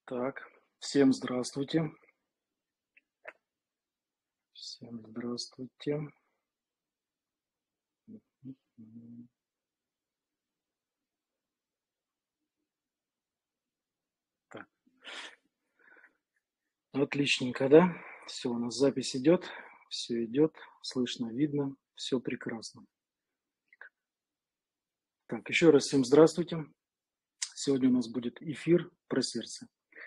Так, всем здравствуйте. Всем здравствуйте. Мгм. Так, отличненько, да? Все, у нас запись идет, слышно, видно, все прекрасно. Так, еще раз всем здравствуйте. Сегодня у нас будет эфир про сердце.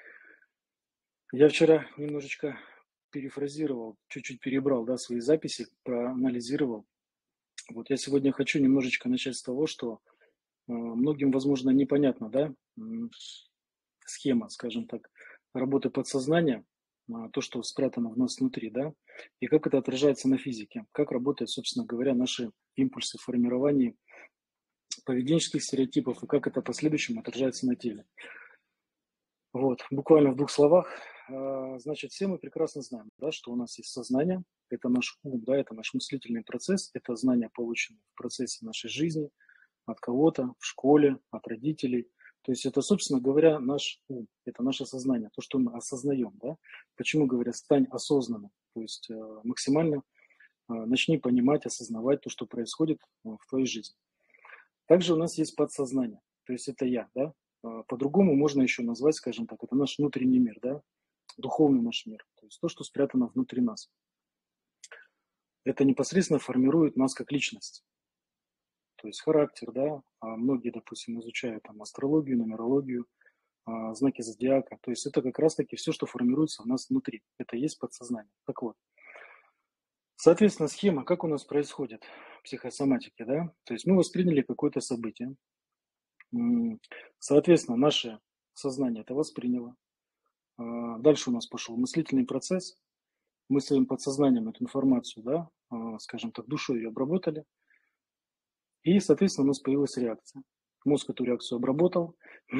Я вчера немножечко перефразировал, чуть-чуть перебрал, да, свои записи, проанализировал. Вот я сегодня хочу немножечко начать с того, что многим, возможно, непонятно, да, схема, скажем так, работы подсознания, то, что спрятано в нас внутри, да, и как это отражается на физике, как работают, собственно говоря, наши импульсы в формировании поведенческих стереотипов и как это в последующем отражается на теле. Вот, буквально в двух словах, значит, все мы прекрасно знаем, да, что у нас есть сознание, это наш ум, да, это наш мыслительный процесс, это знания, полученные в процессе нашей жизни, от кого-то, в школе, от родителей. То есть это, собственно говоря, наш ум, это наше сознание, то, что мы осознаем. Да? Почему говорят, стань осознанным, то есть максимально начни понимать, осознавать то, что происходит в твоей жизни. Также у нас есть подсознание, то есть это я, да? По-другому можно еще назвать, скажем так, это наш внутренний мир, да? Духовный наш мир, то есть то, что спрятано внутри нас. Это непосредственно формирует нас как личность. То есть характер, да, многие, допустим, изучают там астрологию, нумерологию, знаки зодиака. То есть это как раз-таки все, что формируется у нас внутри. Это и есть подсознание. Так вот, соответственно, схема, как у нас происходит в психосоматике, да? То есть мы восприняли какое-то событие, соответственно, наше сознание это восприняло. Дальше у нас пошел мыслительный процесс. Мы своим подсознанием эту информацию, да, скажем так, душой ее обработали. И, соответственно, у нас появилась реакция. Мозг эту реакцию обработал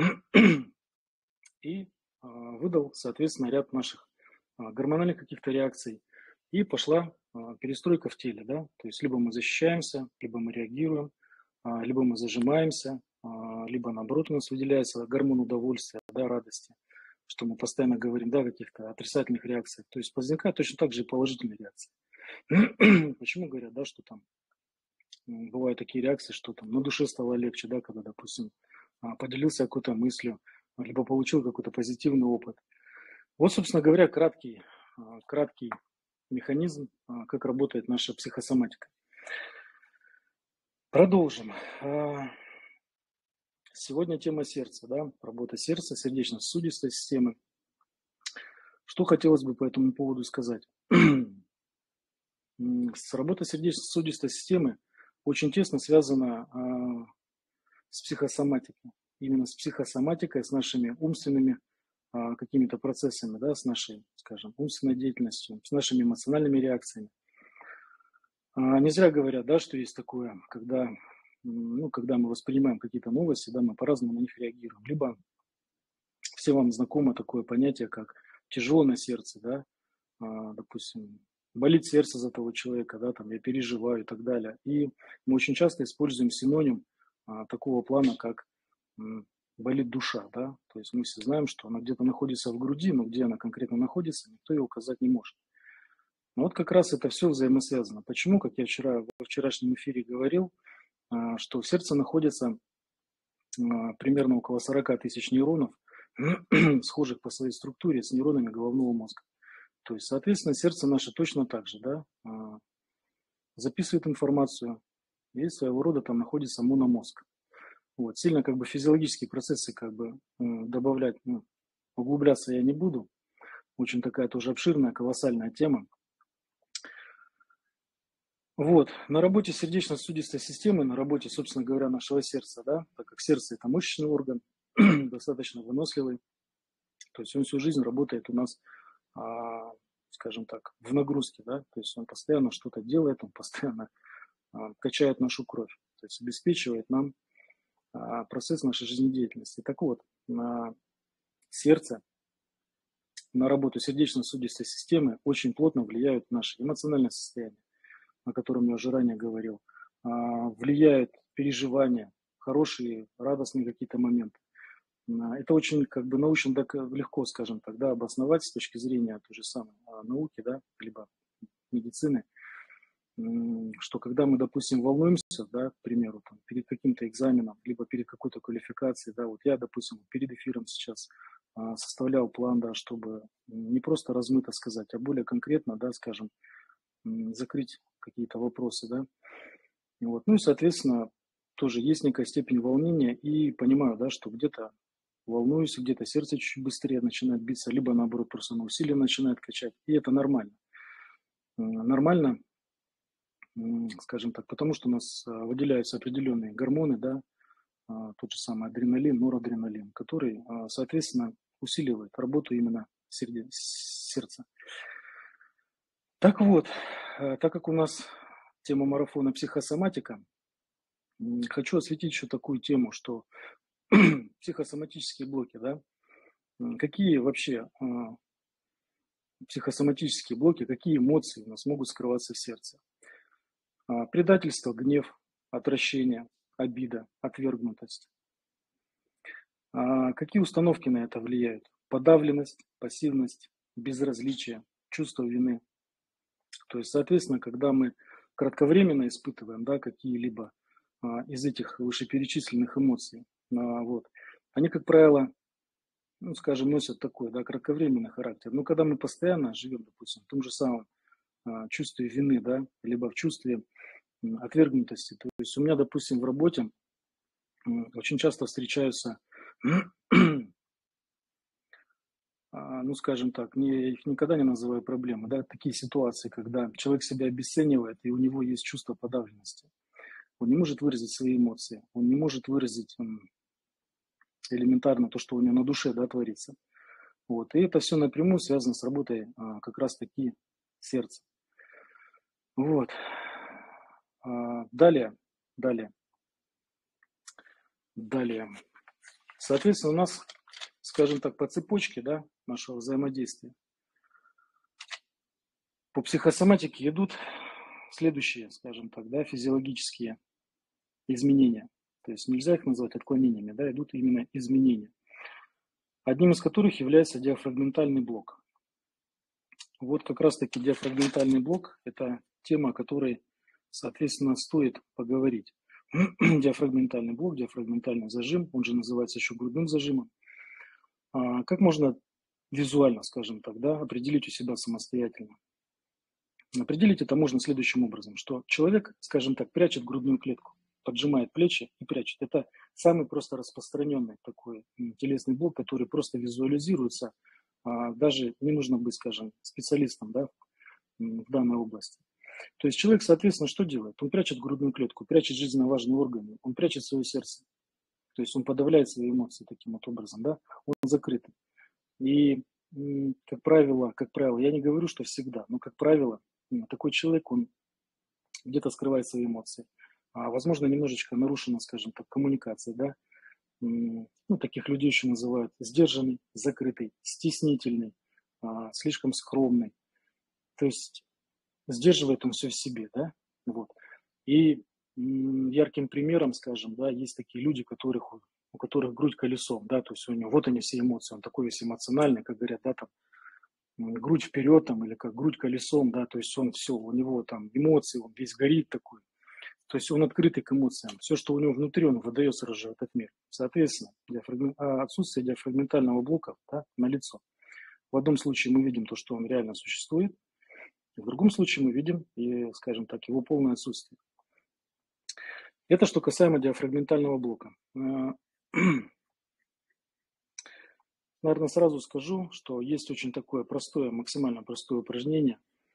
и выдал, соответственно, ряд наших гормональных каких-то реакций. И пошла перестройка в теле, да, то есть либо мы защищаемся, либо мы реагируем, либо мы зажимаемся, либо наоборот у нас выделяется гормон удовольствия, да, радости, что мы постоянно говорим, да, о каких-то отрицательных реакциях. То есть возникают точно так же и положительные реакции. Почему говорят, да, что там бывают такие реакции, что там на душе стало легче, да, когда, допустим, поделился какой-то мыслью, либо получил какой-то позитивный опыт. Вот, собственно говоря, краткий механизм, как работает наша психосоматика. Продолжим. Сегодня тема сердца, да, работа сердца, сердечно-сосудистой системы. Что хотелось бы по этому поводу сказать? С работой сердечно-сосудистой системы очень тесно связана с психосоматикой. Именно с психосоматикой, с нашими умственными какими-то процессами, да, с нашей, скажем, умственной деятельностью, с нашими эмоциональными реакциями. Не зря говорят, да, что есть такое, когда, когда мы воспринимаем какие-то новости, да, мы по-разному на них реагируем. Либо все вам знакомо такое понятие, как тяжело на сердце, да, допустим, болит сердце за того человека, да, там, я переживаю и так далее. И мы очень часто используем синоним такого плана, как болит душа, да, то есть мы все знаем, что она где-то находится в груди, но где она конкретно находится, никто ее указать не может. Но вот как раз это все взаимосвязано. Почему, как я во вчерашнем эфире говорил, что в сердце находится примерно около 40 тысяч нейронов, схожих по своей структуре с нейронами головного мозга. То есть, соответственно, сердце наше точно так же, да, записывает информацию, и своего рода там находится мономозг. Вот. Сильно как бы физиологические процессы как бы добавлять, углубляться я не буду. Очень такая тоже обширная, колоссальная тема. Вот, на работе сердечно-сосудистой системы, на работе, собственно говоря, нашего сердца, да, так как сердце это мышечный орган, достаточно выносливый, то есть он всю жизнь работает у нас, скажем так, в нагрузке, да, то есть он постоянно что-то делает, он постоянно качает нашу кровь, то есть обеспечивает нам процесс нашей жизнедеятельности. Так вот, на сердце, на работу сердечно-сосудистой системы очень плотно влияют наши эмоциональное состояние, о котором я уже ранее говорил, влияют переживания, хорошие, радостные какие-то моменты, Это очень как бы научно так легко, скажем так, да, обосновать с точки зрения той же самой науки, да, либо медицины, что когда мы, допустим, волнуемся, да, к примеру, там, перед каким-то экзаменом, либо перед какой-то квалификацией, да, вот я, допустим, перед эфиром сейчас составлял план, да, чтобы не просто размыто сказать, а более конкретно, да, скажем, закрыть какие-то вопросы, да, вот. Ну и, соответственно, тоже есть некая степень волнения, и понимаю, да, что где-то волнуюсь, где-то сердце чуть быстрее начинает биться, либо наоборот просто на усилие начинает качать, и это нормально. Нормально, скажем так, потому что у нас выделяются определенные гормоны, да, тот же самый адреналин, норадреналин, который, соответственно, усиливает работу именно сердца. Так вот, так как у нас тема марафона психосоматика, хочу осветить еще такую тему, что психосоматические блоки, да, какие вообще психосоматические блоки, какие эмоции у нас могут скрываться в сердце? Предательство, гнев, отвращение, обида, отвергнутость. Какие установки на это влияют? Подавленность, пассивность, безразличие, чувство вины. То есть, соответственно, когда мы кратковременно испытываем, да, какие-либо из этих вышеперечисленных эмоций, вот, они, как правило, ну, скажем, носят такой, да, кратковременный характер. Но когда мы постоянно живем, допустим, в том же самом чувстве вины, да, либо в чувстве отвергнутости. То есть у меня, допустим, в работе очень часто встречаются, ну, скажем так, я их никогда не называю проблемой, да, такие ситуации, когда человек себя обесценивает, и у него есть чувство подавленности. Он не может выразить свои эмоции, он не может выразить элементарно то, что у него на душе, да, творится. Вот. И это все напрямую связано с работой как раз-таки сердца. Вот. Далее. Соответственно, у нас, скажем так, по цепочке, да, нашего взаимодействия по психосоматике идут следующие, скажем так, да, физиологические изменения. То есть нельзя их назвать отклонениями, да, идут именно изменения. Одним из которых является диафрагментальный блок. Вот как раз-таки диафрагментальный блок – это тема, о которой, соответственно, стоит поговорить. Диафрагментальный блок, диафрагментальный зажим, он же называется еще грудным зажимом. Как можно визуально, скажем так, да, определить у себя самостоятельно? Определить это можно следующим образом, что человек, скажем так, прячет грудную клетку, поджимает плечи и прячет. Это самый просто распространенный такой телесный блок, который просто визуализируется, даже не нужно быть, скажем, специалистом, да, в данной области. То есть человек, соответственно, что делает? Он прячет грудную клетку, прячет жизненно важные органы, он прячет свое сердце. То есть он подавляет свои эмоции таким вот образом, да, он закрытый. И, как правило, я не говорю, что всегда, но, как правило, такой человек, он где-то скрывает свои эмоции. Возможно, немножечко нарушена, скажем так, коммуникация, да. Ну, таких людей еще называют сдержанный, закрытый, стеснительный, слишком скромный. То есть сдерживает он все в себе, да, вот. И ярким примером, скажем, да, есть такие люди, у которых грудь колесом, да, то есть у него, вот они все эмоции, он такой весь эмоциональный, как говорят, да, там, грудь вперед, там, или как грудь колесом, да, то есть он все, у него там эмоции, он весь горит такой, то есть он открытый к эмоциям, все, что у него внутри, он выдает сразу же в этот мир. Соответственно, отсутствие диафрагментального блока, да, налицо. В одном случае мы видим то, что он реально существует, в другом случае мы видим, и, скажем так, его полное отсутствие. Это что касаемо диафрагментального блока. Наверное, сразу скажу, что есть очень такое простое, максимально простое упражнение.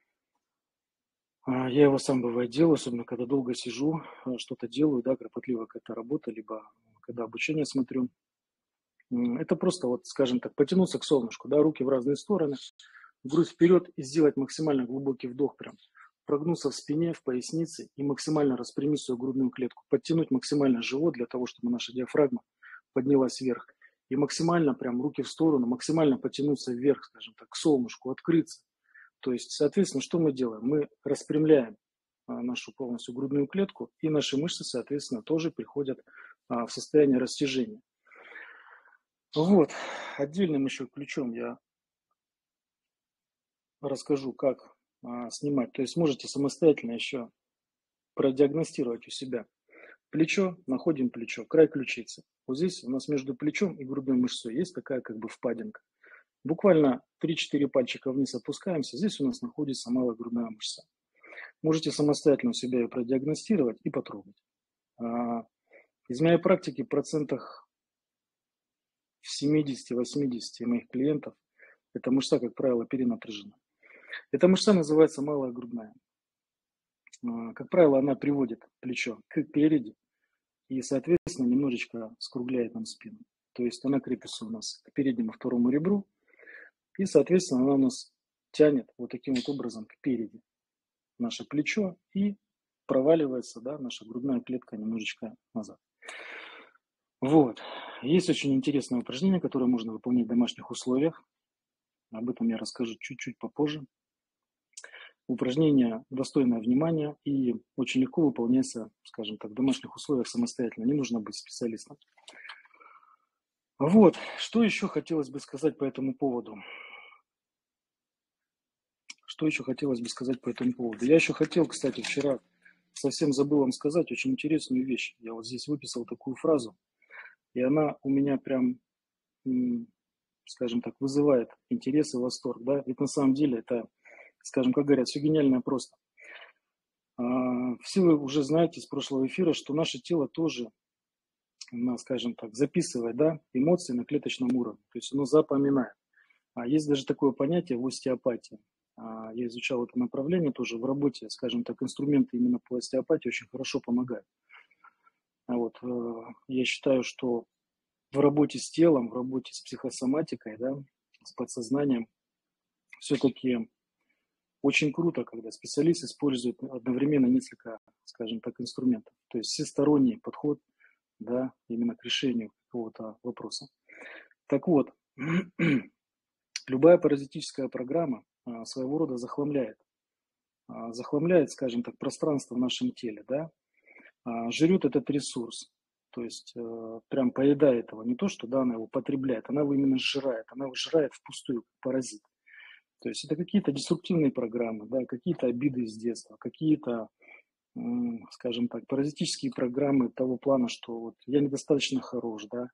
Я его сам бывает делаю, особенно когда долго сижу, что-то делаю, да, кропотливо какая-то работа, либо когда обучение смотрю. Это просто, вот, скажем так, потянуться к солнышку, да, руки в разные стороны, грудь вперед и сделать максимально глубокий вдох прям. Прогнуться в спине, в пояснице и максимально распрямить свою грудную клетку. Подтянуть максимально живот для того, чтобы наша диафрагма поднялась вверх. И максимально прям руки в сторону, максимально потянуться вверх, скажем так, к солнышку, открыться. То есть, соответственно, что мы делаем? Мы распрямляем нашу полностью грудную клетку, и наши мышцы, соответственно, тоже приходят в состояние растяжения. Вот, отдельным еще ключом я расскажу, как снимать. То есть можете самостоятельно еще продиагностировать у себя. Плечо, находим плечо, край ключицы. Вот здесь у нас между плечом и грудной мышцой есть такая как бы впадинка. Буквально 3-4 пальчика вниз опускаемся, здесь у нас находится малая грудная мышца. Можете самостоятельно у себя ее продиагностировать и потрогать. Из моей практики процентах в 70-80 моих клиентов эта мышца, как правило, перенапряжена. Эта мышца называется малая грудная. Как правило, она приводит плечо к переди и, соответственно, немножечко скругляет нам спину. То есть она крепится у нас к переднему второму ребру, и, соответственно, она у нас тянет вот таким вот образом к переди наше плечо и проваливается, да, наша грудная клетка немножечко назад. Вот. Есть очень интересное упражнение, которое можно выполнять в домашних условиях. Об этом я расскажу чуть-чуть попозже. Упражнение достойное внимания и очень легко выполняется, скажем так, в домашних условиях самостоятельно. Не нужно быть специалистом. Вот, что еще хотелось бы сказать по этому поводу? Что еще хотелось бы сказать по этому поводу? Я еще хотел, кстати, вчера совсем забыл вам сказать очень интересную вещь. Я вот здесь выписал такую фразу, и она у меня прям, скажем так, вызывает интерес и восторг. Да? Ведь на самом деле это, скажем, как говорят, все гениально просто. Все вы уже знаете из прошлого эфира, что наше тело тоже, скажем так, записывает, да, эмоции на клеточном уровне. То есть оно запоминает. Есть даже такое понятие в остеопатии. Я изучал это направление тоже в работе, скажем так, инструменты именно по остеопатии очень хорошо помогают. Вот, я считаю, что в работе с телом, в работе с психосоматикой, да, с подсознанием, все-таки очень круто, когда специалист использует одновременно несколько, скажем так, инструментов. То есть всесторонний подход, да, именно к решению какого-то вопроса. Так вот, любая паразитическая программа своего рода захламляет, скажем так, пространство в нашем теле, да, жрет этот ресурс, то есть прям поедает его, не то, что да, она его потребляет, она его именно сжирает, она его сжирает впустую, как паразит. То есть это какие-то деструктивные программы, да, какие-то обиды из детства, какие-то, скажем так, паразитические программы того плана, что вот я недостаточно хорош, да.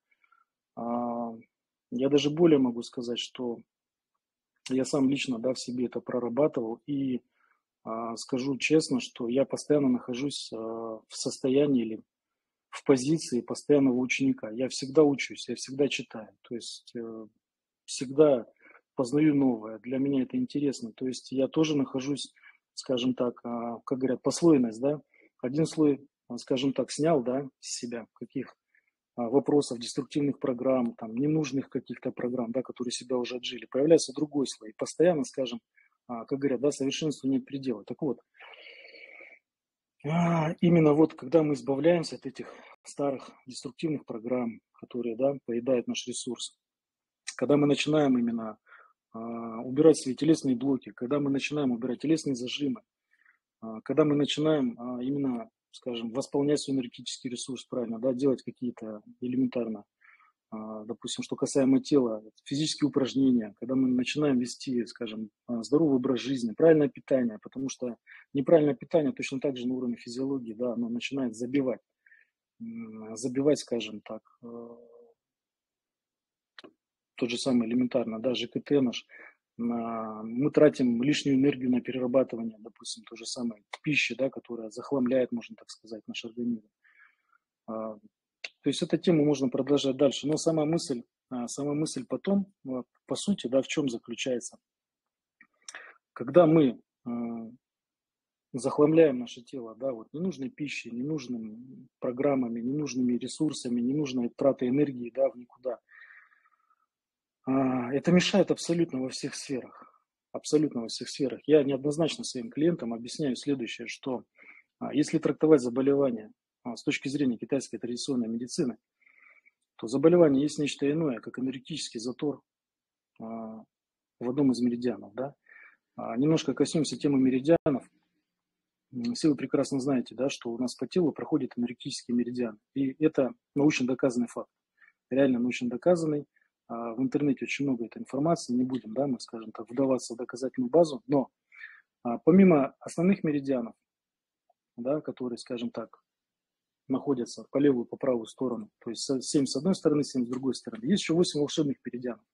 Я даже более могу сказать, что я сам лично, да, в себе это прорабатывал и скажу честно, что я постоянно нахожусь в состоянии или в позиции постоянного ученика. Я всегда учусь, я всегда читаю, то есть всегда познаю новое. Для меня это интересно. То есть я тоже нахожусь, скажем так, как говорят, послойность, да. Один слой, скажем так, снял, да, с себя каких вопросов, деструктивных программ, там, ненужных каких-то программ, да, которые себя уже отжили. Появляется другой слой. И постоянно, скажем, как говорят, да, совершенству нет предела. Так вот, именно вот когда мы избавляемся от этих старых деструктивных программ, которые, да, поедают наш ресурс, когда мы начинаем именно убирать свои телесные блоки, когда мы начинаем убирать телесные зажимы, когда мы начинаем именно, скажем, восполнять свой энергетический ресурс правильно, да, делать какие-то элементарно, допустим, что касаемо тела, физические упражнения, когда мы начинаем вести, скажем, здоровый образ жизни, правильное питание, потому что неправильное питание точно так же на уровне физиологии, да, оно начинает забивать, скажем так, тот же самый элементарно, да, ЖКТ наш, мы тратим лишнюю энергию на перерабатывание, допустим, то же самое пищи, да, которая захламляет, можно так сказать, наш организм. То есть эту тему можно продолжать дальше, но сама мысль потом, по сути, да, в чем заключается? Когда мы захламляем наше тело, да, вот ненужной пищей, ненужными программами, ненужными ресурсами, ненужной тратой энергии, да, в никуда, это мешает абсолютно во всех сферах. Абсолютно во всех сферах. Я неоднозначно своим клиентам объясняю следующее, что если трактовать заболевание с точки зрения китайской традиционной медицины, то заболевание есть нечто иное, как энергетический затор в одном из меридианов. Да? Немножко коснемся темы меридианов. Все вы прекрасно знаете, да, что у нас по телу проходит энергетический меридиан. И это научно доказанный факт. Реально научно доказанный. В интернете очень много этой информации, не будем, да, мы, скажем так, вдаваться в доказательную базу, но помимо основных меридианов, да, которые, скажем так, находятся по левую, по правую сторону, то есть 7 с одной стороны, 7 с другой стороны, есть еще 8 волшебных меридианов.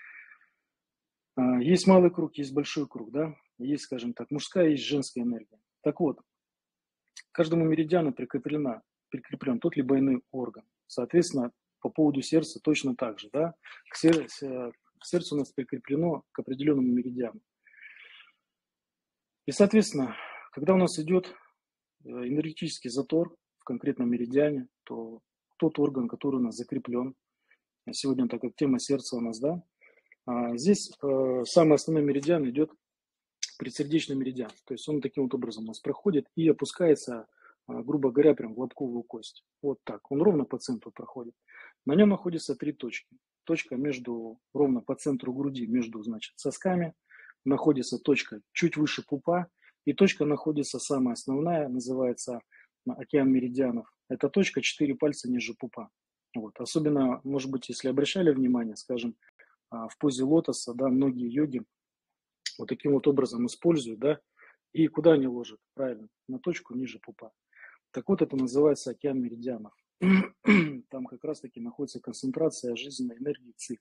Есть малый круг, есть большой круг, да, есть, скажем так, мужская, есть женская энергия. Так вот, к каждому меридиану прикреплен тот либо иной орган. Соответственно, по поводу сердца точно так же, да, сердце у нас прикреплено к определенному меридиану. И, соответственно, когда у нас идет энергетический затор в конкретном меридиане, то тот орган, который у нас закреплен, сегодня, так как тема сердца у нас, да, здесь самый основной меридиан идет предсердечный меридиан. То есть он таким вот образом у нас проходит и опускается, грубо говоря, прям в лобковую кость. Вот так. Он ровно по центру проходит. На нем находятся 3 точки. Точка ровно по центру груди, между, значит, сосками. Находится точка чуть выше пупа. И точка находится самая основная, называется океан меридианов. Это точка 4 пальца ниже пупа. Вот. Особенно, может быть, если обращали внимание, скажем, в позе лотоса, да, многие йоги вот таким вот образом используют, да, и куда они ложат? Правильно, на точку ниже пупа. Так вот, это называется океан меридианов. Там как раз-таки находится концентрация жизненной энергии ЦИ.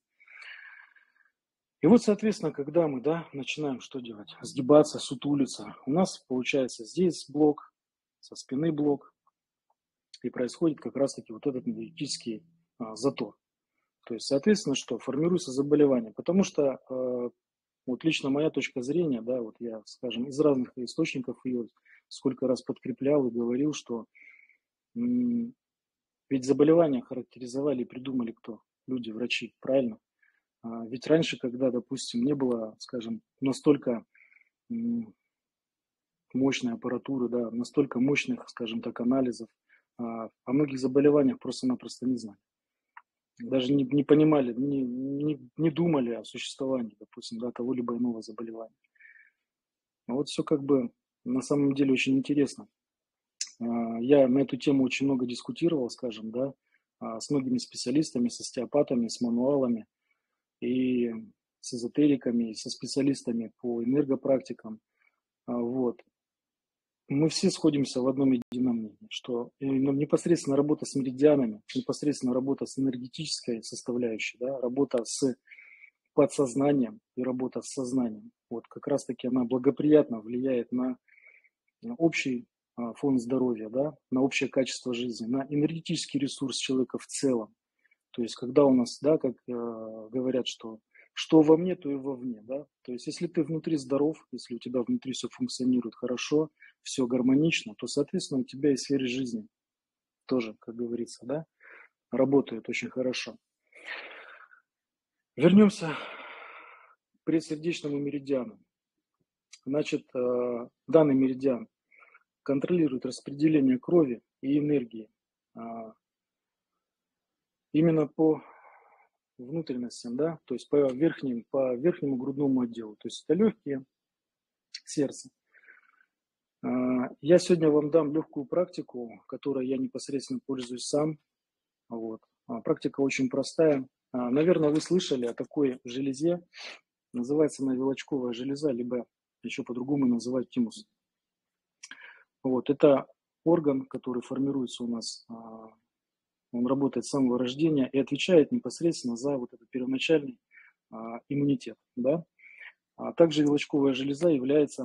И вот, соответственно, когда мы, да, начинаем что делать? Сгибаться, сутулиться. У нас получается здесь блок, со спины блок, и происходит как раз-таки вот этот энергетический затор. То есть, соответственно, что? Формируется заболевание. Потому что вот лично моя точка зрения, да, вот я, скажем, из разных источников ее сколько раз подкреплял и говорил, что ведь заболевания характеризовали и придумали кто? Люди, врачи, правильно? Ведь раньше, когда, допустим, не было, скажем, настолько мощной аппаратуры, да, настолько мощных, скажем так, анализов, о многих заболеваниях просто-напросто не знали. Даже не понимали, не думали о существовании, допустим, да, того либо иного заболевания. А вот все как бы на самом деле очень интересно. Я на эту тему очень много дискутировал, скажем, да, с многими специалистами, с остеопатами, с мануалами, и с эзотериками, и со специалистами по энергопрактикам. Вот. Мы все сходимся в одном едином мнении, что непосредственно работа с меридианами, непосредственно работа с энергетической составляющей, да, работа с подсознанием и работа с сознанием, вот как раз-таки она благоприятно влияет на общий фон здоровья, да, на общее качество жизни, на энергетический ресурс человека в целом. То есть, когда у нас, да, как говорят, что во мне, то и вовне, да. То есть, если ты внутри здоров, если у тебя внутри все функционирует хорошо, все гармонично, то, соответственно, у тебя и в сфере жизни тоже, как говорится, да, работает очень хорошо. Вернемся к предсердечному меридиану. Значит, данный меридиан контролирует распределение крови и энергии именно по внутренностям, да, то есть по верхнему грудному отделу, то есть это легкие, сердце. Я сегодня вам дам легкую практику, которой я непосредственно пользуюсь сам. Вот. Практика очень простая. Наверное, вы слышали о такой железе, называется она вилочковая железа, либо еще по-другому называют тимус. Вот. Это орган, который формируется у нас, он работает с самого рождения и отвечает непосредственно за вот этот первоначальный иммунитет. Да? Также вилочковая железа является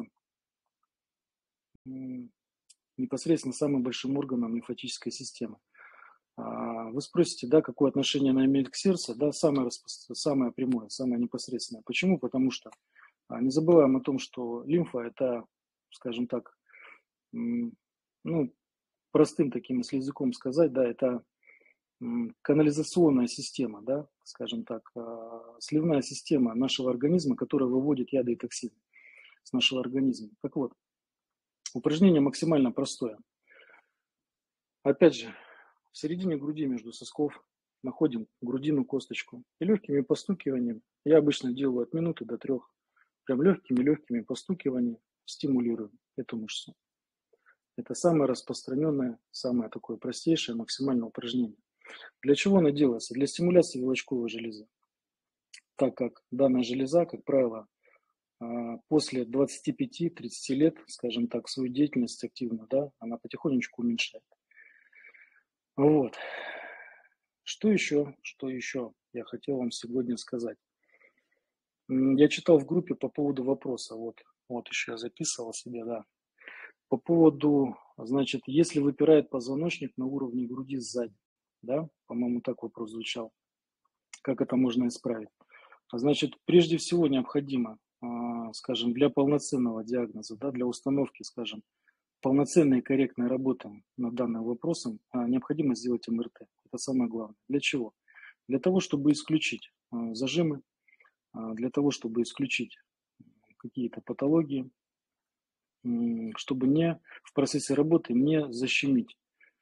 непосредственно самым большим органом лимфатической системы. Вы спросите, да, какое отношение она имеет к сердцу? Да, самое прямое, самое непосредственное. Почему? Потому что не забываем о том, что лимфа – это, скажем так, ну, простым таким, если языком сказать, да, это канализационная система, да, скажем так, сливная система нашего организма, которая выводит яды и токсины с нашего организма. Так вот, упражнение максимально простое. Опять же, в середине груди между сосков находим грудину косточку и легкими постукиваниями, я обычно делаю от минуты до 3, прям легкими постукиваниями стимулирую эту мышцу. Это самое распространенное, самое такое простейшее максимальное упражнение. Для чего оно делается? Для стимуляции вилочковой железы. так как данная железа, как правило, после 25-30 лет, скажем так, свою деятельность активно, да, она потихонечку уменьшает. Вот. Что еще я хотел вам сегодня сказать? Я читал в группе по поводу вопроса, вот еще я записывал себе, да, по поводу, значит, если выпирает позвоночник на уровне груди сзади, да, по-моему, так вопрос звучал, как это можно исправить? Значит, прежде всего необходимо, скажем, для полноценного диагноза, да, для установки, скажем, полноценной и корректной работы над данным вопросом, необходимо сделать МРТ. Это самое главное. Для чего? Для того, чтобы исключить зажимы, для того, чтобы исключить какие-то патологии, чтобы не в процессе работы не защемить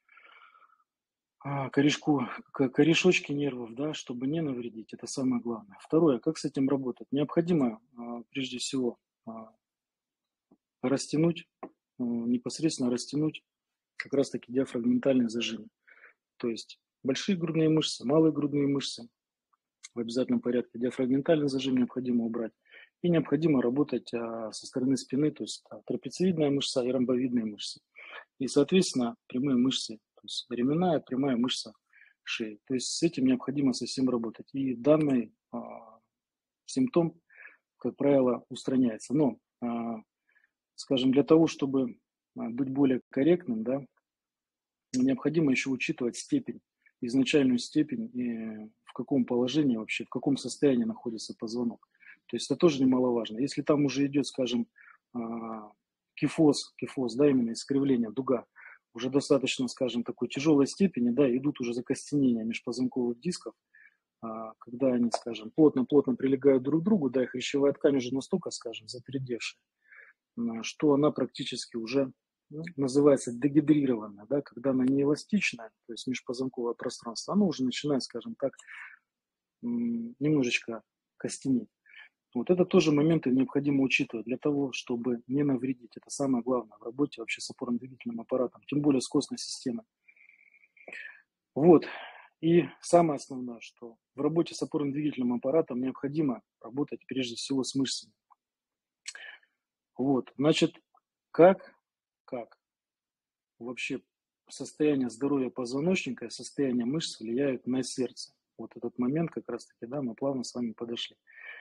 корешочки нервов, да, чтобы не навредить. Это самое главное. Второе, как с этим работать? Необходимо прежде всего растянуть, непосредственно растянуть как раз-таки диафрагментальные зажимы. То есть большие грудные мышцы, малые грудные мышцы в обязательном порядке. Диафрагментальный зажим необходимо убрать. И необходимо работать со стороны спины, то есть трапециевидная мышца и ромбовидные мышцы. И, соответственно, прямые мышцы, то есть ременная, прямая мышца шеи. То есть с этим необходимо совсем работать. И данный симптом, как правило, устраняется. Но, скажем, для того, чтобы быть более корректным, да, необходимо еще учитывать степень, изначальную степень, и в каком положении вообще, в каком состоянии находится позвонок. То есть это тоже немаловажно. Если там уже идет, скажем, кифоз, да, именно искривление, дуга, уже достаточно, скажем, такой тяжелой степени, да, идут уже закостенения межпозвонковых дисков, когда они, скажем, плотно-плотно прилегают друг к другу, да, их хрящевая ткань уже настолько, скажем, затвердевшая, что она практически уже называется дегидрированная, да, когда она не эластичная, то есть межпозвонковое пространство, оно уже начинает, скажем так, немножечко костенеть. Вот это тоже моменты необходимо учитывать для того, чтобы не навредить. Это самое главное в работе вообще с опорно-двигательным аппаратом, тем более с костной системой. Вот. И самое основное, что в работе с опорно-двигательным аппаратом необходимо работать прежде всего с мышцами. Вот. Значит, как вообще состояние здоровья позвоночника и состояние мышц влияют на сердце? Вот этот момент как раз-таки, да, мы плавно с вами подошли.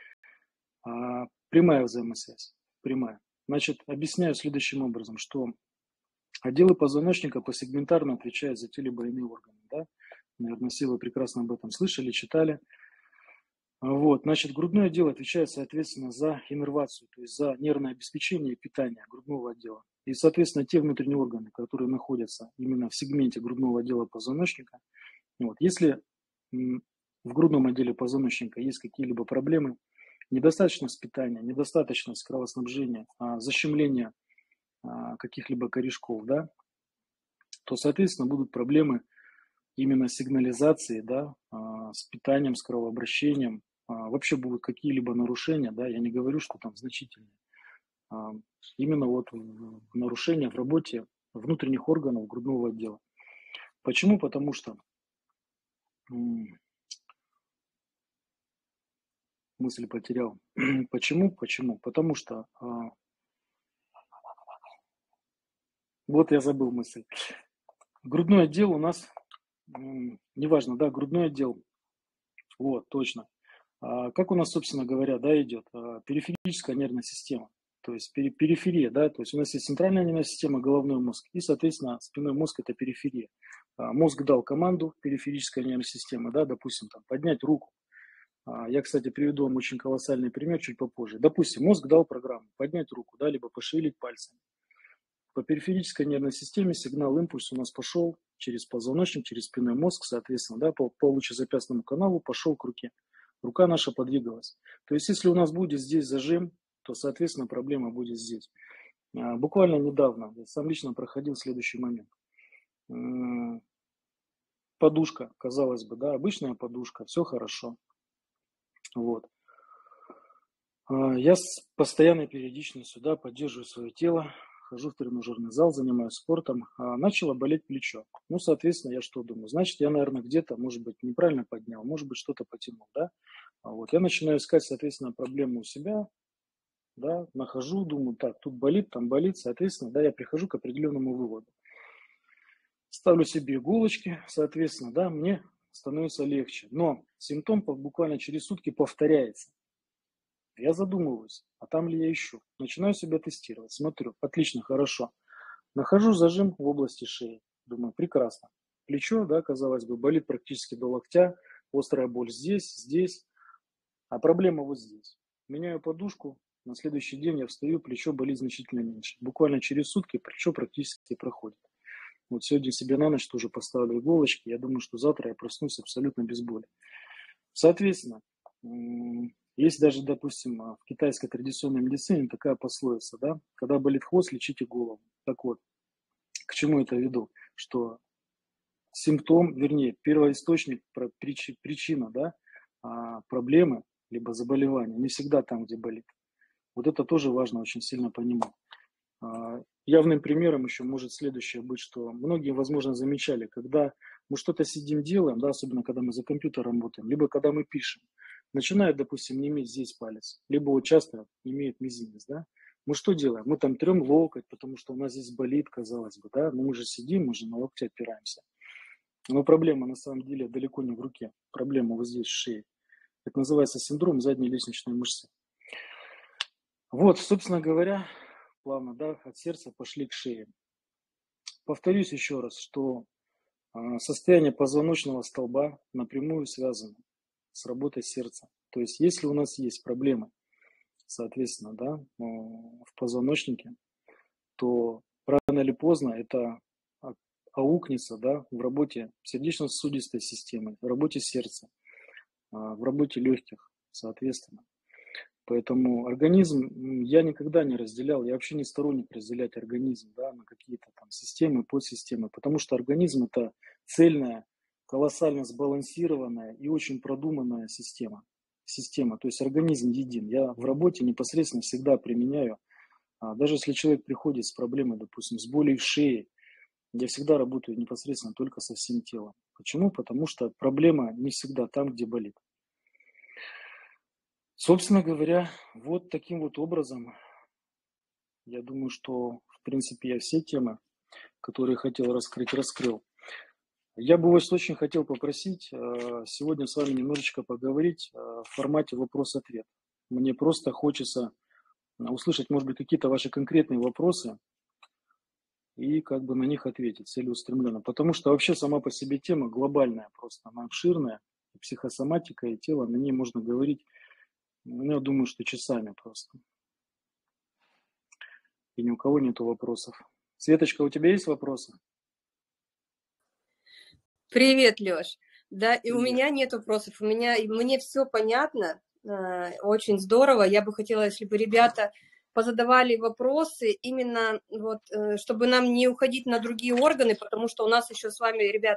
Прямая взаимосвязь, прямая. Значит, объясняю следующим образом, что отделы позвоночника посегментарно отвечают за те либо иные органы, да? Наверное, все вы прекрасно об этом слышали, читали. Вот, значит, грудной отдел отвечает, соответственно, за иннервацию, то есть за нервное обеспечение и питание грудного отдела. И, соответственно, те внутренние органы, которые находятся именно в сегменте грудного отдела позвоночника, вот, если в грудном отделе позвоночника есть какие-либо проблемы, недостаточность питания, недостаточность кровоснабжения, защемление каких-либо корешков, да, то, соответственно, будут проблемы именно сигнализации, да, с питанием, с кровообращением, вообще будут какие-либо нарушения, да, я не говорю, что там значительные, именно вот нарушения в работе внутренних органов грудного отдела. Почему? Потому что мысль потерял. Почему? Потому что вот я забыл мысль. Грудной отдел у нас, неважно, да, грудной отдел, вот, точно. Как у нас, собственно говоря, да, идет периферическая нервная система, то есть периферия, да, то есть у нас есть центральная нервная система, головной мозг, и, соответственно, спинной мозг – это периферия. Мозг дал команду, периферическая нервная система, да, допустим, там, поднять руку. Я, кстати, приведу вам очень колоссальный пример чуть попозже. Допустим, мозг дал программу поднять руку, да, либо пошевелить пальцами. По периферической нервной системе сигнал, импульс у нас пошел через позвоночник, через спинной мозг, соответственно, да, по лучезапястному каналу пошел к руке. Рука наша подвигалась. То есть, если у нас будет здесь зажим, то, соответственно, проблема будет здесь. Буквально недавно я сам лично проходил следующий момент. Подушка, казалось бы, да, обычная подушка, все хорошо. Вот. Я с постоянной периодичностью, да, поддерживаю свое тело, хожу в тренажерный зал, занимаюсь спортом, начало болеть плечо. Ну, соответственно, я что думаю? Значит, я, наверное, где-то, может быть, неправильно поднял, может быть, что-то потянул, да? Вот. Я начинаю искать, соответственно, проблему у себя, да, нахожу, думаю, так, тут болит, там болит, соответственно, да, я прихожу к определенному выводу. Ставлю себе иголочки, соответственно, да, мне становится легче. Но симптом буквально через сутки повторяется. Я задумываюсь, а там ли я ищу? Начинаю себя тестировать, смотрю, отлично, хорошо. Нахожу зажим в области шеи. Думаю, прекрасно. Плечо, да, казалось бы, болит практически до локтя, острая боль здесь, а проблема вот здесь. Меняю подушку, на следующий день я встаю, плечо болит значительно меньше. Буквально через сутки плечо практически проходит. Вот сегодня себе на ночь тоже поставлю иголочки. Я думаю, что завтра я проснусь абсолютно без боли. Соответственно, есть даже, допустим, в китайской традиционной медицине такая пословица, да, когда болит хвост, лечите голову. Так вот, к чему это веду? Что симптом, вернее, первоисточник, причина, да, проблемы, либо заболевания, не всегда там, где болит. Вот это тоже важно очень сильно понимать. Явным примером еще может следующее быть, что многие, возможно, замечали, когда мы что-то сидим делаем, да, особенно когда мы за компьютером работаем, либо когда мы пишем, начинает, допустим, не иметь здесь палец, либо вот часто имеет мизинец, да, мы что делаем? Мы там трем локоть, потому что у нас здесь болит, казалось бы, да, но мы же сидим, мы же на локте опираемся. Но проблема на самом деле далеко не в руке, проблема вот здесь в шее. Это называется синдром задней лестничной мышцы. Вот, собственно говоря, плавно, да, от сердца пошли к шее. Повторюсь еще раз, что состояние позвоночного столба напрямую связано с работой сердца. То есть, если у нас есть проблемы, соответственно, да, в позвоночнике, то рано или поздно это аукнется, да, в работе сердечно-сосудистой системы, в работе сердца, в работе легких, соответственно. Поэтому организм я никогда не разделял, я вообще не сторонник разделять организм, да, на какие-то там системы, подсистемы, потому что организм это цельная, колоссально сбалансированная и очень продуманная система. То есть организм един. Я в работе непосредственно всегда применяю, даже если человек приходит с проблемой, допустим, с болью в шее, я всегда работаю непосредственно только со всем телом. Почему? Потому что проблема не всегда там, где болит. Собственно говоря, вот таким вот образом, я думаю, что, в принципе, я все темы, которые хотел раскрыть, раскрыл. Я бы вас очень хотел попросить сегодня с вами немножечко поговорить в формате вопрос-ответ. Мне просто хочется услышать, может быть, какие-то ваши конкретные вопросы и как бы на них ответить целеустремленно. Потому что вообще сама по себе тема глобальная просто, она обширная, психосоматика и тело, на ней можно говорить, я думаю, что часами просто. И ни у кого нету вопросов. Светочка, у тебя есть вопросы? Привет, Лёш. Да, и у Привет. меня нет вопросов. Мне все понятно. Очень здорово. Я бы хотела, если бы ребята позадавали вопросы, именно вот, чтобы нам не уходить на другие органы, потому что у нас еще с вами, ребят,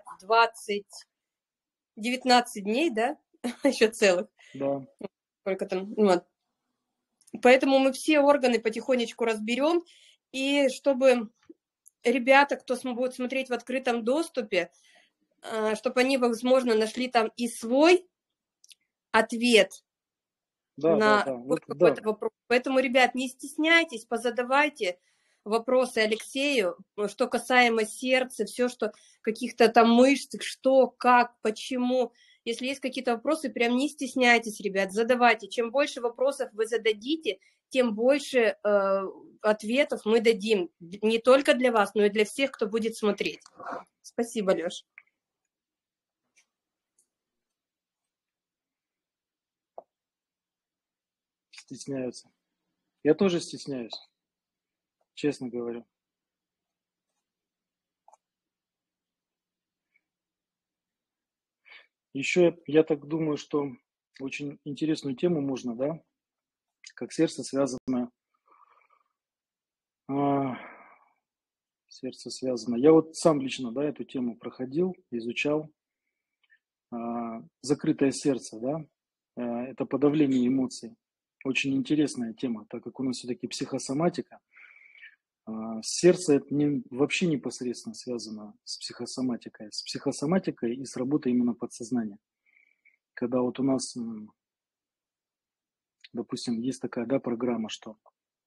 19 дней, да? Еще целых. Да. Сколько там? Вот. Поэтому мы все органы потихонечку разберем. И чтобы ребята, кто будет смотреть в открытом доступе, чтобы они, возможно, нашли там и свой ответ на Вот, какой-то вопрос. Поэтому, ребят, не стесняйтесь, позадавайте вопросы Алексею, что касаемо сердца, все, что каких-то там мышц, что, как, почему. Если есть какие-то вопросы, прям не стесняйтесь, ребят, задавайте. Чем больше вопросов вы зададите, тем больше ответов мы дадим. Не только для вас, но и для всех, кто будет смотреть. Спасибо, Лёш. Стесняются. Я тоже стесняюсь, честно говорю. Еще я так думаю, что очень интересную тему можно, да, как сердце связано. Сердце связано. Я вот сам лично, да, эту тему проходил, изучал. Закрытое сердце, да, это подавление эмоций. Очень интересная тема, так как у нас все-таки психосоматика. Сердце это вообще непосредственно связано с психосоматикой и с работой именно подсознания. Когда вот у нас, допустим, есть такая, да, программа, что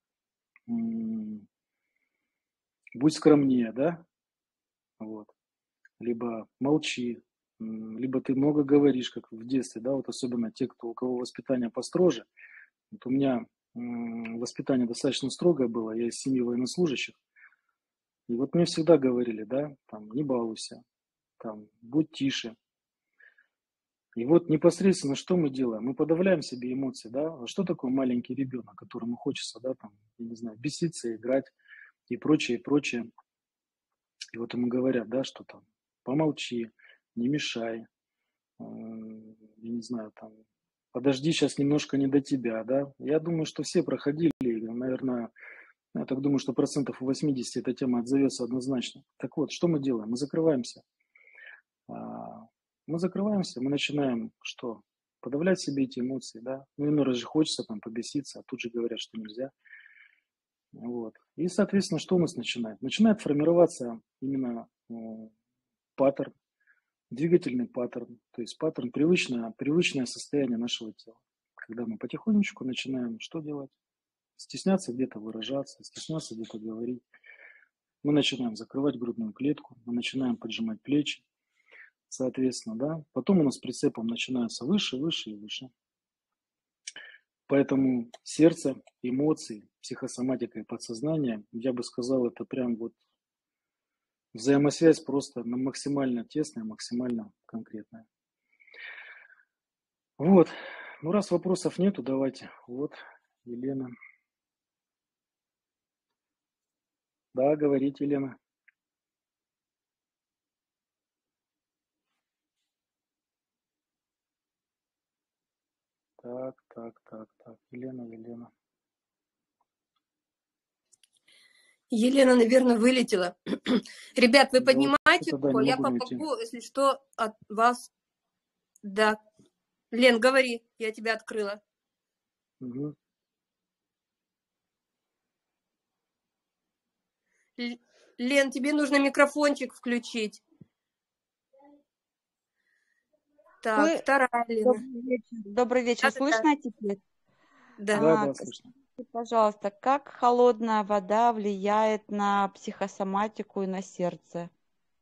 будь скромнее, да, вот, либо молчи, либо ты много говоришь, как в детстве, да, вот особенно те, у кого воспитание построже. Вот у меня воспитание достаточно строгое было, я из семьи военнослужащих, и вот мне всегда говорили, да, там, не балуйся, там, будь тише. И вот непосредственно что мы делаем? Мы подавляем себе эмоции, да? А что такое маленький ребенок, которому хочется, да, там, я не знаю, беситься, играть и прочее, и прочее. И вот ему говорят, да, что там, помолчи, не мешай, я не знаю, там, подожди, сейчас немножко не до тебя, да. Я думаю, что все проходили, наверное, я так думаю, что 80% эта тема отзовется однозначно. Так вот, что мы делаем? Мы закрываемся. Мы начинаем что? Подавлять себе эти эмоции, да. Ну, иной раз же хочется там побеситься, а тут же говорят, что нельзя. Вот. И, соответственно, что у нас начинает? Начинает формироваться именно паттерн, двигательный паттерн, то есть паттерн, привычное состояние нашего тела. Когда мы потихонечку начинаем что делать? Стесняться где-то выражаться, стесняться где-то говорить. Мы начинаем закрывать грудную клетку, мы начинаем поджимать плечи, соответственно, да. Потом у нас прицепом начинается выше, выше и выше. Поэтому сердце, эмоции, психосоматика и подсознание, я бы сказал, это прям вот взаимосвязь просто максимально тесная, максимально конкретная. Вот. Ну, раз вопросов нету, давайте. Вот, Елена. Да, говорите, Елена. Так. Елена. Елена, наверное, вылетела. Ребят, вы Да, вот поднимайте это да, руку, не я могу найти. помогу, если что, от вас. Да. Лен, говори, я тебя открыла. Угу. Лен, тебе нужно микрофончик включить. Так, вторая Лена. Добрый вечер. Слышно теперь? Да. Слышно. Скажите, пожалуйста, как холодная вода влияет на психосоматику и на сердце?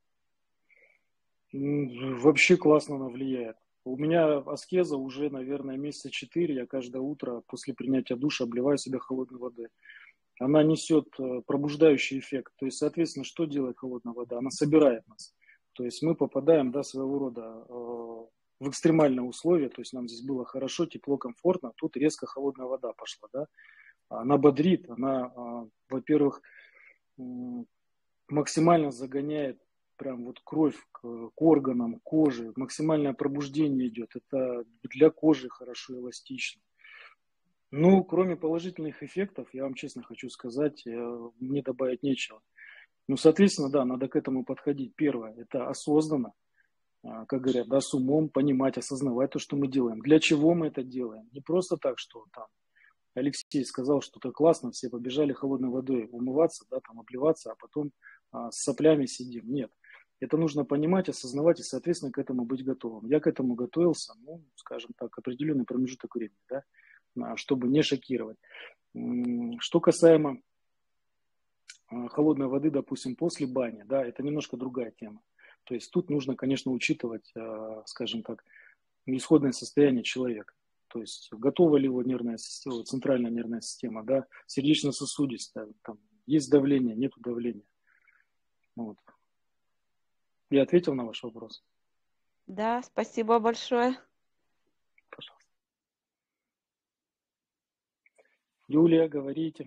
Вообще классно она влияет. У меня аскеза уже, наверное, месяца 4. Я каждое утро после принятия душа обливаю себя холодной водой. Она несет пробуждающий эффект. То есть, соответственно, что делает холодная вода? Она собирает нас. То есть мы попадаем, да, своего рода в экстремальные условия. То есть нам здесь было хорошо, тепло, комфортно. Тут резко холодная вода пошла, да. Она бодрит, она, во-первых, максимально загоняет прям вот кровь к органам, коже, максимальное пробуждение идет. Это для кожи хорошо, эластично. Ну, кроме положительных эффектов, я вам честно хочу сказать, мне добавить нечего. Ну, соответственно, да, надо к этому подходить. Первое, это осознанно, как говорят, да, с умом понимать, осознавать то, что мы делаем. Для чего мы это делаем? Не просто так, что там Алексей сказал, что это классно, все побежали холодной водой умываться, да, там обливаться, а потом с соплями сидим. Нет, это нужно понимать, осознавать и, соответственно, к этому быть готовым. Я к этому готовился, ну, скажем так, определенный промежуток времени, да, чтобы не шокировать. Что касаемо холодной воды, допустим, после бани, да, это немножко другая тема. То есть тут нужно, конечно, учитывать, скажем так, исходное состояние человека. То есть готова ли его нервная система, центральная нервная система, да, сердечно-сосудистая, там есть давление, нету давления. Вот. Я ответил на ваш вопрос? Да, спасибо большое. Пожалуйста. Юлия, говорите.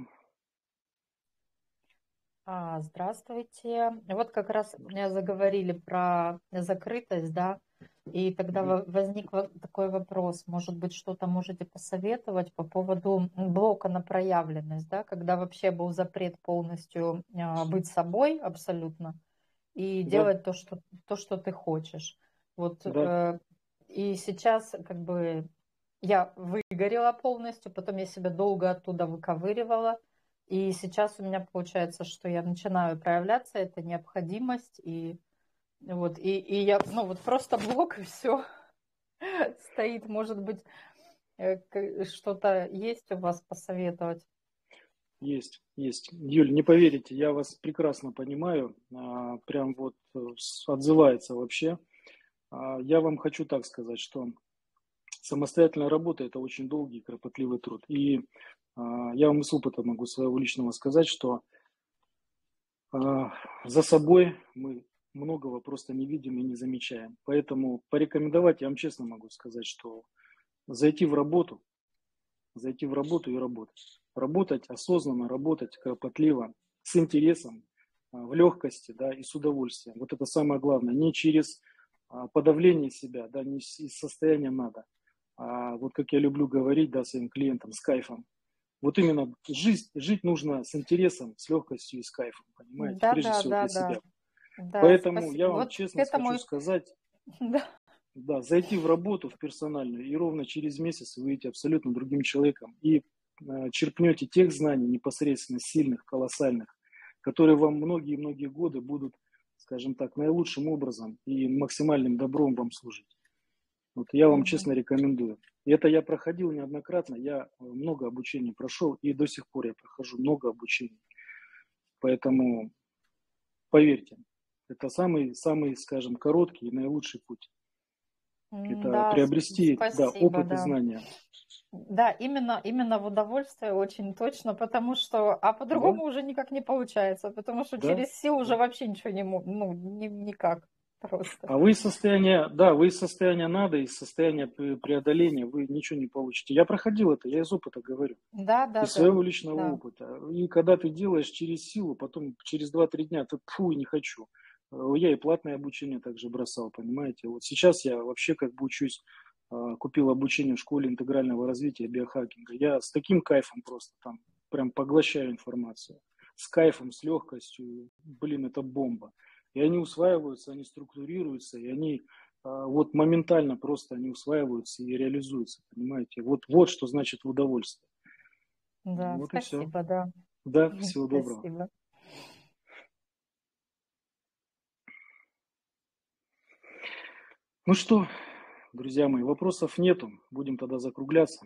Здравствуйте. Вот как раз заговорили про закрытость, да, и тогда возник такой вопрос, может быть, что-то можете посоветовать по поводу блока на проявленность, да, когда вообще был запрет полностью быть собой абсолютно и делать то, что ты хочешь. Вот, и сейчас как бы я выгорела полностью, потом я себя долго оттуда выковыривала, И сейчас у меня получается, что я начинаю проявляться, это необходимость, и вот, и я, ну вот просто блок, и все стоит. Может быть, что-то есть у вас посоветовать? Есть, есть. Юль, не поверите, я вас прекрасно понимаю, прям вот отзывается вообще. Я вам хочу так сказать, что самостоятельная работа – это очень долгий и кропотливый труд. И я вам из опыта могу своего личного сказать, что за собой мы многого просто не видим и не замечаем. Поэтому порекомендовать я вам честно могу сказать, что зайти в работу и работать. Работать осознанно, работать кропотливо, с интересом, в легкости, да, и с удовольствием. Вот это самое главное. Не через подавление себя, да, не из состояния надо. А вот как я люблю говорить, да, своим клиентам, с кайфом. Вот именно жить нужно с интересом, с легкостью и с кайфом, понимаете? Да, Прежде да, всего да, для да. себя. Да, Поэтому спасибо. я вам Вот к честно этому хочу сказать, да. да, зайти в работу, в персональную, и ровно через месяц вы выйдете абсолютно другим человеком и черпнете тех знаний непосредственно сильных, колоссальных, которые вам многие-многие годы будут, скажем так, наилучшим образом и максимальным добром вам служить. Вот я вам честно рекомендую. И это я проходил неоднократно, я много обучений прошел, и до сих пор я прохожу много обучений. Поэтому поверьте, это самый, скажем, короткий и наилучший путь. Это Да, приобрести, да, спасибо, опыт и да. знания. Да, именно в удовольствие очень точно, потому что, а Да, по-другому уже никак не получается, потому что да, через силу уже да. вообще ничего не, ну, никак просто. А вы из состояния, да, вы из состояния надо, из состояния преодоления, вы ничего не получите. Я проходил это, я из опыта говорю, Да, да, из да, своего личного да. опыта. И когда ты делаешь через силу, потом через 2-3 дня ты фу, не хочу. Я и платное обучение также бросал, понимаете. Вот сейчас я вообще как бы учусь, купил обучение в школе интегрального развития биохакинга. Я с таким кайфом просто там прям поглощаю информацию. С кайфом, с легкостью. Блин, это бомба. И они усваиваются, они структурируются, и они вот моментально просто они усваиваются и реализуются, понимаете. Вот что значит в удовольствие. Да, Вот и все. спасибо, да. Да, всего доброго. Спасибо. Ну что, друзья мои, вопросов нету. Будем тогда закругляться.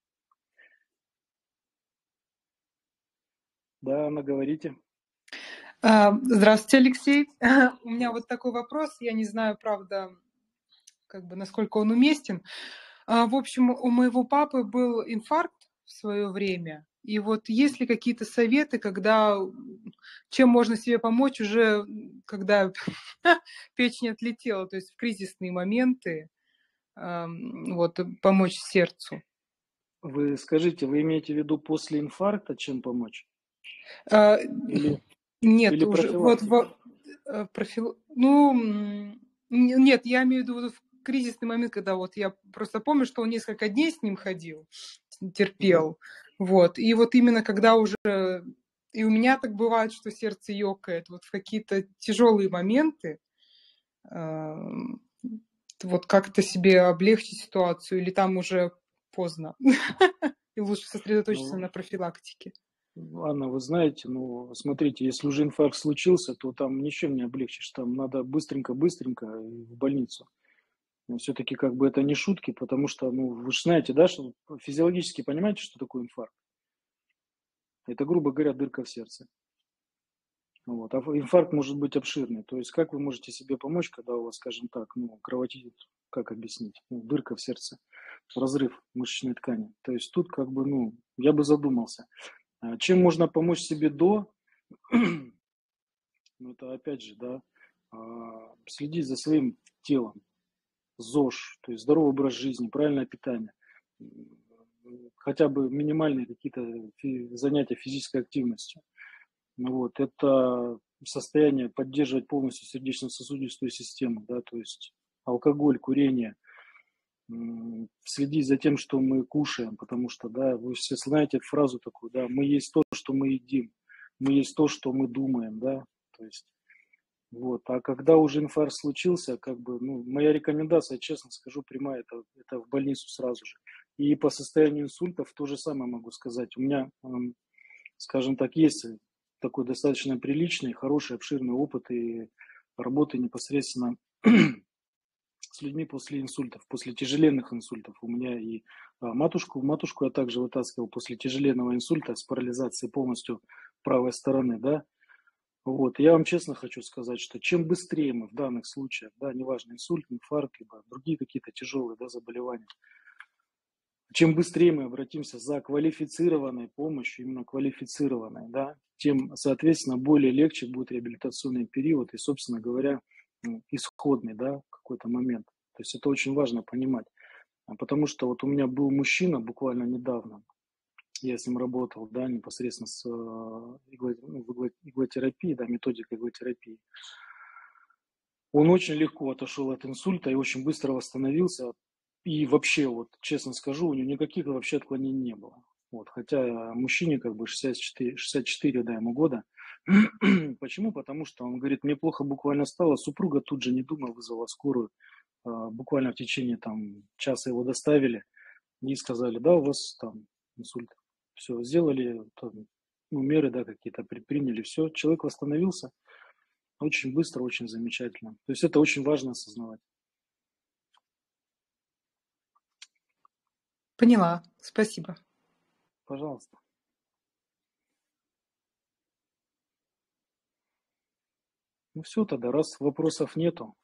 Да, Анна, говорите. Здравствуйте, Алексей. У меня вот такой вопрос. Я не знаю, правда, как бы насколько он уместен. В общем, у моего папы был инфаркт в свое время. И вот есть ли какие-то советы, чем можно себе помочь уже, когда печень отлетела, то есть в кризисные моменты, вот, помочь сердцу? Вы скажите, вы имеете в виду после инфаркта чем помочь? А, Или Нет, уже профилактика? нет, я имею в виду вот в кризисный момент, когда вот я просто помню, что он несколько дней с ним ходил, терпел, вот, и вот именно когда уже, и у меня так бывает, что сердце ёкает, вот в какие-то тяжелые моменты, вот как-то себе облегчить ситуацию, или там уже поздно, и лучше сосредоточиться на Ну, профилактике. Анна, вы знаете, ну, смотрите, если уже инфаркт случился, то там ничем не облегчишь, там надо быстренько-быстренько в больницу. Все-таки как бы это не шутки, потому что, ну, вы же знаете, да, что физиологически понимаете, что такое инфаркт? Это, грубо говоря, дырка в сердце. Вот. А инфаркт может быть обширный. То есть как вы можете себе помочь, когда у вас, скажем так, ну, кровотечит, как объяснить, ну, дырка в сердце, разрыв мышечной ткани. То есть тут как бы, ну, я бы задумался. Чем можно помочь себе до? Ну, это опять же, да, следить за своим телом, ЗОЖ, то есть здоровый образ жизни, правильное питание, хотя бы минимальные какие-то занятия физической активностью. Вот, это состояние поддерживать полностью сердечно-сосудистую систему, да, то есть алкоголь, курение, следить за тем, что мы кушаем, потому что, да, вы все знаете фразу такую, да, мы есть то, что мы едим, мы есть то, что мы думаем, да, то есть вот. А когда уже инфаркт случился, как бы, ну, моя рекомендация, честно скажу, прямая, это в больницу сразу же. И по состоянию инсультов то же самое могу сказать. У меня скажем так, есть такой достаточно приличный, хороший, обширный опыт и работы непосредственно с людьми после инсультов, после тяжеленных инсультов. У меня и матушку я также вытаскивал после тяжеленного инсульта с парализацией полностью правой стороны, да. Вот, я вам честно хочу сказать, что чем быстрее мы в данных случаях, да, неважно, инсульт, инфаркт, либо другие какие-то тяжелые, да, заболевания, чем быстрее мы обратимся за квалифицированной помощью, именно квалифицированной, да, тем, соответственно, более легче будет реабилитационный период и, собственно говоря, исходный, да, какой-то момент. То есть это очень важно понимать. Потому что вот у меня был мужчина буквально недавно, я с ним работал, да, непосредственно с иглотерапией, да, методикой иглотерапии. Он очень легко отошел от инсульта и очень быстро восстановился. И вообще, вот честно скажу, у него никаких вообще отклонений не было. Вот, хотя мужчине как бы 64 да, ему года. Почему? Потому что он говорит, мне плохо буквально стало, супруга тут же, не думая, вызвала скорую. Буквально в течение там часа его доставили и сказали, да, у вас там инсульт. Все, сделали там, меры, да, какие-то предприняли, все, человек восстановился очень быстро, очень замечательно. То есть это очень важно осознавать. Поняла. Спасибо. Пожалуйста. Ну все тогда, раз вопросов нету,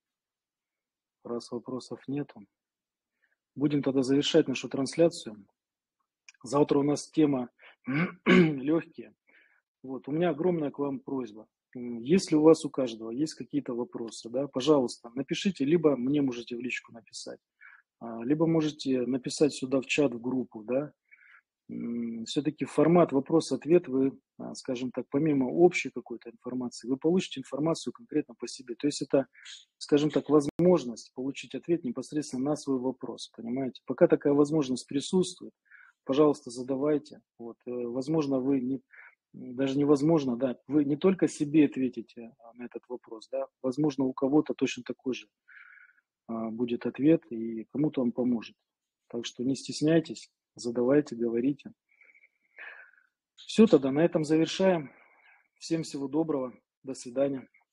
будем тогда завершать нашу трансляцию. Завтра у нас тема легкие. Вот, у меня огромная к вам просьба. Если у вас у каждого есть какие-то вопросы, да, пожалуйста, напишите, либо мне можете в личку написать, либо можете написать сюда в чат, в группу, да. Все-таки формат вопрос-ответ вы, скажем так, помимо общей какой-то информации, вы получите информацию конкретно по себе. То есть это, скажем так, возможность получить ответ непосредственно на свой вопрос, понимаете. Пока такая возможность присутствует, пожалуйста, задавайте. Вот, возможно, вы даже невозможно, да, вы не только себе ответите на этот вопрос, да, возможно, у кого-то точно такой же будет ответ, и кому-то он поможет. Так что не стесняйтесь, задавайте, говорите. Все, тогда на этом завершаем. Всем всего доброго. До свидания.